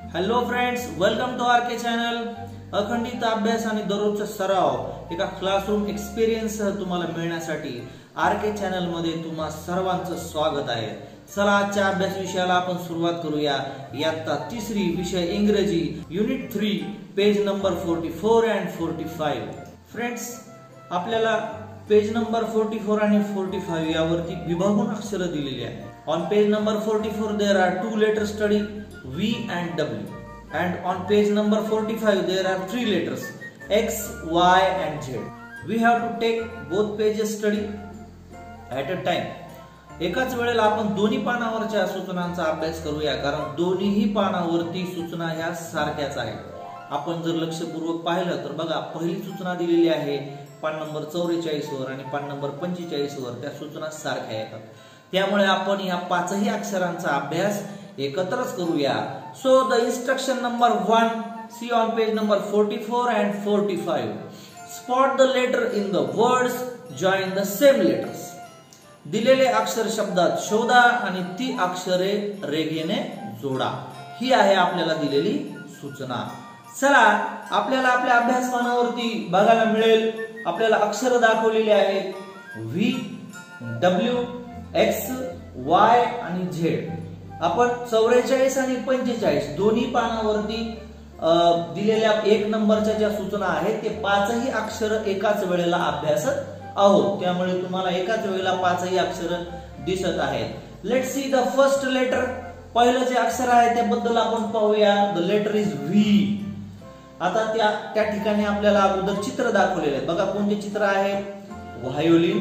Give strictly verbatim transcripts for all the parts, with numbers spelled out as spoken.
Hello friends, welcome to R K channel. अखंडित अभ्यास आणि दररोजचा सराव एका क्लासरूम एक्सपिरियन्स तुम्हाला मिळण्यासाठी आर के चॅनल मध्ये तुम्हा सर्वांचं स्वागत आहे। चला आजच्या अभ्यास विषयाला आपण सुरुवात करूया। इयत्ता तिसरी विषय इंग्रजी unit three page number forty four and forty five. Friends, आपल्याला पेज नंबर फोर्टी फोर आणि फोर्टी फाइव यावरती विभागून अक्षर दिलेली आहे। On page number forty four there are two letter study V and W, and on page number forty-five there are three letters X, Y and Z. We have to take both pages study at a time. एकाच वेळेला आपण दोन्ही पानावरच्या सूचनांचा अभ्यास करूया, कारण दोन्हीही पानावरती सूचना ह्या सारख्याच आहेत। आपण जर लक्षपूर्वक पाहिलं तर बघा, पहिली सूचना दिलेली आहे पान नंबर चौवेचाळीस वर आणि पान नंबर पंचेचाळीस वर, त्या सूचना सारख्या येतात। त्यामुळे आपण ह्या पाचही अक्षरांचा अभ्यास एकत्रच करूया। So the instruction number one, see on page number forty four and forty five, spot the letter in the words, join the same letters. दिलेले अक्षर शब्दात शोधा आणि ती अक्षरे रेघेने जोडा, ही आहे आपल्याला दिलेली सूचना। चला, आपल्याला आपल्या अभ्यासक्रमावरती बघायला मिळेल, आपल्याला अक्षर दाखवलेली आहेत व्ही, डब्ल्यू, एक्स, वाय आणि झेड। आपण चौवेचाळीस आणि पंचेचाळीस दोन्ही पानावरती दिलेल्या एक नंबरच्या ज्या सूचना आहेत ते पाचही अक्षर एकाच वेळेला अभ्यासत आहोत, त्यामुळे तुम्हाला एकाच वेळेला पाचही अक्षर दिसत आहेत। Let's see the first letter. पहिलं जे अक्षर आहे त्याबद्दल आपण पाहूया। The letter is V. आता त्या त्या ठिकाणी आपल्याला अगोदर चित्र दाखवलेले आहे। बघा कोणते चित्र आहे, व्हायोलिन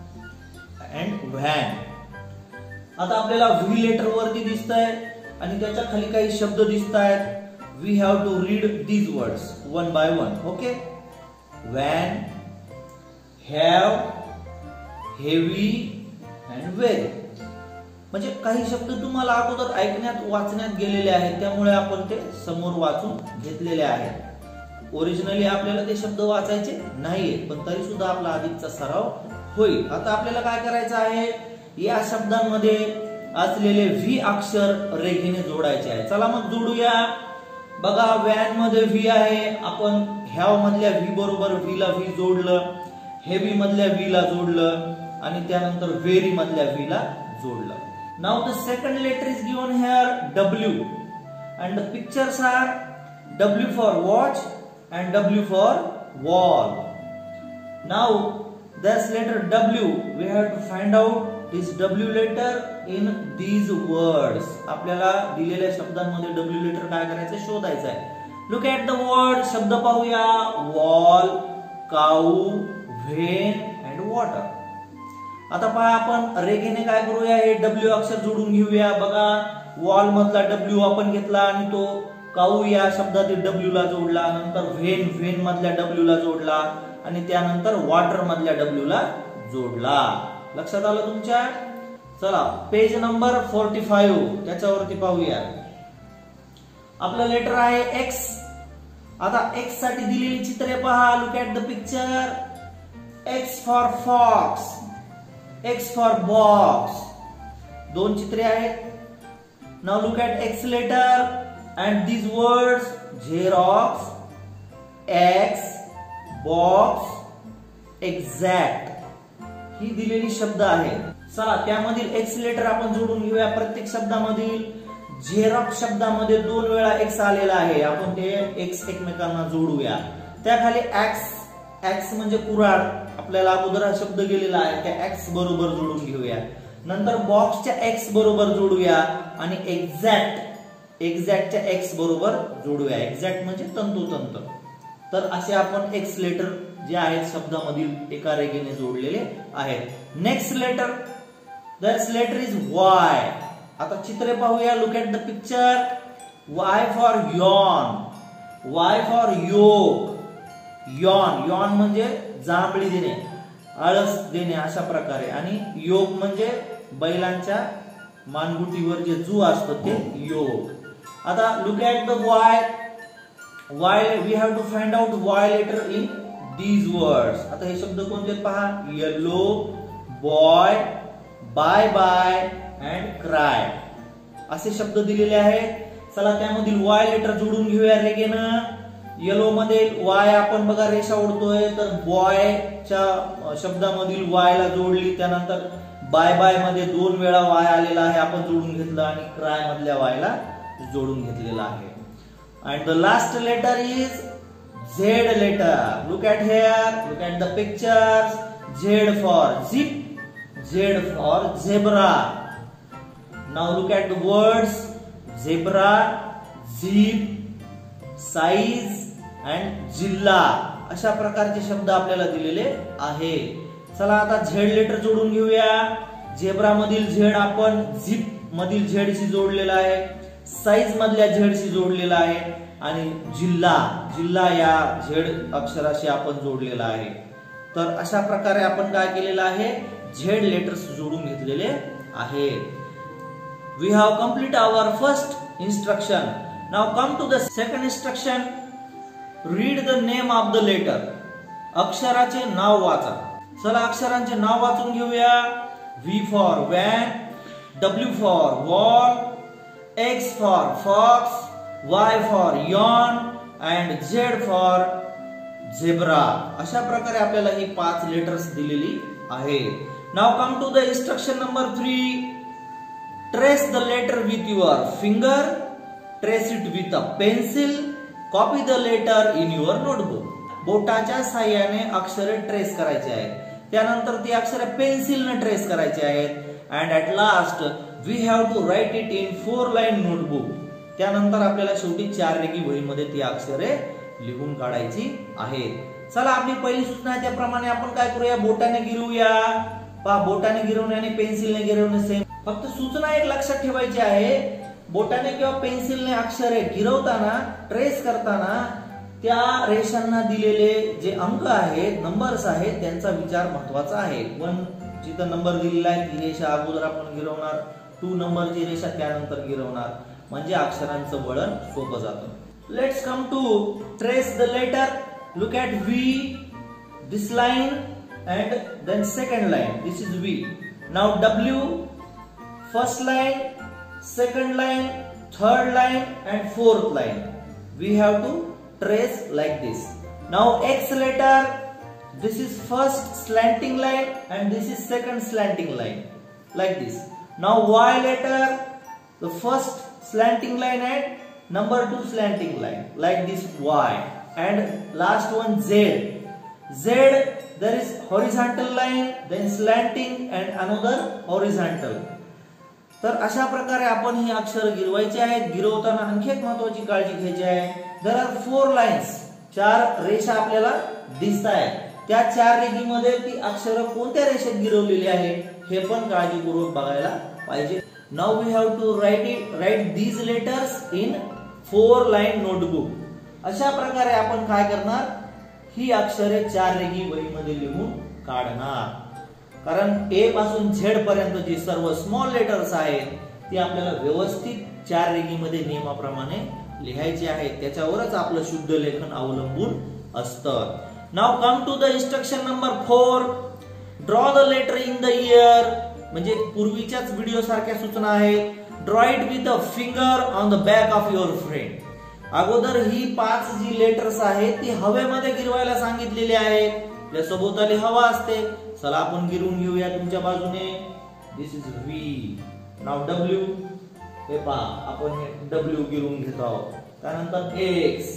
अँड व्हॅन। आता आपल्याला व्ही लेटर वरती दिसतंय आणि त्याच्या खाली काही शब्द दिसत आहेत। We have to read these words one by one. Okay, van, have, heavy and very. म्हणजे काही शब्द तुम्हाला अगोदर ऐकण्यात वाचण्यात गेलेले आहेत, त्यामुळे आपण ते समोर वाचून घेतलेले आहेत। ओरिजिनली आपल्याला ते शब्द वाचायचे नाहीये, पण तरी सुद्धा आपला अधिकचा सराव होईल। आता आपल्याला काय करायचं आहे, या शब्दांमध्ये असलेले व्ही अक्षर रेघेने जोडायचे आहे। चला मग जोडूया। बघा, व्हॅन मध्ये व्ही आहे, आपण हॅव मधल्या व्ही बरोबर व्ही ला व्ही जोडलं, हेवी मधल्या व्ही ला जोडलं आणि त्यानंतर व्हेरी मधल्या व्ही ला जोडलं। Now the second letter is given here W, and the pictures are W for watch and W for wall. Now this letter W, we have to find out this W letter in these words. आपल्याला दिलेल्या शब्दांमध्ये W letter काय करायचं, शोधायचं आहे। Look at the word, शब्द पाहूया, wall, cow, vein and water। आता पहा, आपण रेघेने काय करूया, हे W अक्षर जोडून घेऊया। बघा, wall मधला W आपण घेतला आणि तो काऊ या शब्दातील W ला जोडला, नंतर व्हेन व्हेन मधल्या W ला जोडला आणि त्यानंतर वॉटर मधल्या डब्ल्यू ला जोडला। लक्षात आलं तुमच्या? चला, पेज नंबर फोर्टी फाइव त्याच्यावरती पाहूया। आपलं लेटर आहे एक्स। आता एक्स साठी दिलेली चित्रे पहा। Look at the picture. X for fox, X for box, दोन चित्रे आहेत। Now look at X letter and these words, xerox, X, box, exact, ही दिलेली शब्द आहे। चला, त्यामधील एक्स लेटर आपण जोडून घेऊया। प्रत्येक शब्दामधील झेरॉक्स शब्दामध्ये दोन वेळा एक्स आलेला आहे, आपण ते एक्स एकमेकांना जोडूया। त्याखाली एक्स, एक्स म्हणजे कुऱ्हाड, आपल्याला अगोदर हा शब्द गेलेला आहे, त्या एक्स बरोबर जोडून घेऊया। नंतर बॉक्सच्या एक्स बरोबर जोडूया आणि एक्झॅक्ट, एक्झॅक्टच्या एक्स बरोबर जोडूया। एक्झॅक्ट म्हणजे तंतोतंत। तर असे आपण एक्स लेटर जे आहेत शब्दामधील एका रेघेने जोडलेले आहेत। Next letter, that's letter is Y. आता चित्रे पाहूया। Look at the picture. Y for yawn, Y for yoga, yawn, yawn म्हणजे जांभळी देणे, आळस देणे अशा प्रकारे, आणि योग म्हणजे बैलांच्या मानगुटीवर जे जू असतं ते योग। आता look at the Y. Why we have to find out why letter in these words. आता हे शब्द कोणते पहा, yellow, boy, by by and cry असे शब्द दिलेले आहेत। चला त्यामधील वाय लेटर जोडून घेऊया रेगेनं. येलो मध्ये वाय आपण बघा रेषा ओढतोय, तर बॉयच्या शब्दामधील वाय ला जोडली. त्यानंतर बाय बाय मध्ये दोन वेळा वाय आलेला आहे, आपण जोडून घेतलं. आणि क्राय मधल्या वाय ला जोडून घेतलेला आहे. And the last letter is Z letter. Look at here, look at the pictures. Z for zip, Z for zebra. Now look at the words. Zebra, zip, size and जिल्हा अशा प्रकारचे शब्द आपल्याला दिलेले आहे. चला आता झेड लेटर जोडून घेऊया. झेब्रा मधील झेड आपण झिप मधील झेडशी जोडलेला आहे, साईज मधल्या झेडशी जोडलेला आहे आणि जिल्हा जिल्हा या झेड अक्षराशी आपण जोडलेला आहे. तर अशा प्रकारे आपण काय केलेलं आहे, झेड लेटर्स जोडून घेतलेले आहे. We have complete our first instruction. Now come to the second instruction. Read the name of the letter. अक्षराचे नाव वाचा. चला अक्षरांचे नाव वाचून घेऊया. V for van, W for wall, X for fox, Y for yawn and Z for zebra. अशा प्रकारे आपल्याला ही पाच लेटर्स दिलेली आहेत. Now come to the instruction number three. Trace the letter with your finger, trace it with a pencil, copy the letter in your notebook. बोटाच्या साहाय्याने अक्षरे ट्रेस करायची आहेत. त्यानंतर ती अक्षरे पेन्सिलने ट्रेस करायची आहेत. And at last we have to write it in four line notebook. त्यानंतर आपल्याला शेवटी चार रेगी वहीमध्ये ती अक्षरे लिहून काढायची आहेत. चला आपली पहिली सूचना आहे त्याप्रमाणे आपण काय करूया, बोटाने गिरवूया. पहा बोटाने गिरवणे आणि पेन्सिलने गिरवणे सेम. फक्त सूचना एक लक्षात ठेवायची आहे, बोटाने किंवा पेन्सिलने अक्षरे गिरवताना ट्रेस करताना त्या रेषांना दिलेले जे अंक आहेत, नंबर्स आहेत, त्यांचा विचार महत्वाचा आहे. वन जिथं नंबर दिलेला आहे ती रेषा अगोदर आपण गिरवणार, टू नंबरची रेषा त्यानंतर गिरवणार, म्हणजे अक्षरांचं वळण सोपं जातं. Let's come to trace the letter. Look at V, this line and then second line. This is V. Now W, first line, second line, third line and fourth line. We have to trace like this. Now X letter, this is first slanting line and this is second slanting line, like this. Now Y letter, the first slanting line and number two slanting line, like this Y. And last one Z. Z, there is horizontal line, then slanting and another horizontal. तर अशा प्रकारे आपण ही अक्षर गिरवायची आहेत. गिरवताना आणखी एक महत्वाची काळजी घ्यायची आहे. There are four lines. चार रेषा आपल्याला दिसत आहेत. त्या चार रेषेमध्ये ती अक्षर कोणत्या रेषेत गिरवलेली आहे हे पण काळजीपूर्वक बघायला पाहिजे. Now we have to write it write these letters in four line notebook. अशा प्रकारे आपण काय करणार, ही अक्षरे चार रेगी वहीमध्ये लिहून काढणार. कारण ए पासून झेड पर्यंत जी सर्व स्मॉल लेटर्स आहेत ती आपल्याला व्यवस्थित चार रेगीमध्ये नियमाप्रमाणे लिहायची आहेत. त्याच्यावरच आपलं शुद्ध लेखन अवलंबून असतं. Now come to the instruction number four. Draw the letter in the air. म्हणजे पूर्वीच्याच व्हिडिओ सारख्या सूचना आहेत. Draw it with a finger on the back of your friend. अगोदर ही पाच जी लेटर्स आहेत ती हवेमध्ये गिरवायला सांगितलेली आहेत. आपल्या सभोवताली हवा असते. चला आपण गिरवून घेऊया तुमच्या बाजूने. This is V. Now W. हे पहा आपण हे डब्ल्यू गिरवून घेत आहोत. त्यानंतर X,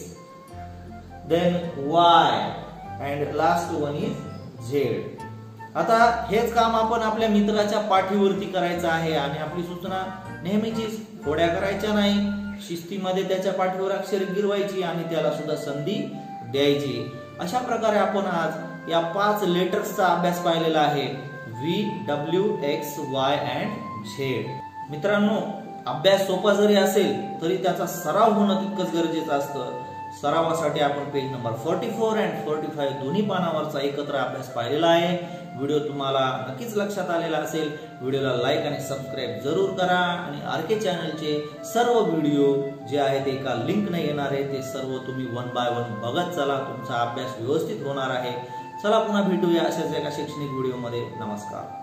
then Y and last one is Z. आता हेच काम आपण आपल्या मित्राच्या पाठीवरती करायचं आहे. आणि आपली सूचना नेहमीचीच, खोड्या करायच्या नाही. शिस्तीमध्ये त्याच्या पाठीवर अक्षर गिरवायची आणि त्याला सुद्धा संधी द्यायची. अशा प्रकारे आपण आज या पाच लेटर्सचा अभ्यास पाहिलेला आहे. V, W, X, Y and Z. मित्रांनो, अभ्यास सोपा जरी असेल तरी त्याचा सराव होणं तितकंच गरजेचं असतं. सरावासाठी आपण page number forty four and forty five दोन्ही पानावरचा एकत्र अभ्यास पाहिलेला आहे. व्हिडिओ तुम्हाला नक्कीच लक्षात आलेला असेल. व्हिडिओला लाईक आणि सबस्क्राईब जरूर करा. आणि आर के चॅनलचे सर्व व्हिडिओ जे आहेत एका लिंकने येणार आहे ते सर्व तुम्ही वन बाय वन बघत चला. तुमचा अभ्यास व्यवस्थित होणार आहे. चला पुन्हा भेटूया अशाच एका शैक्षणिक व्हिडिओमध्ये. नमस्कार.